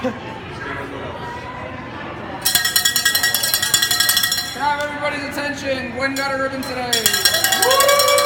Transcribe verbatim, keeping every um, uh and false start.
Can I have everybody's attention? Gwen got a ribbon today. Woo!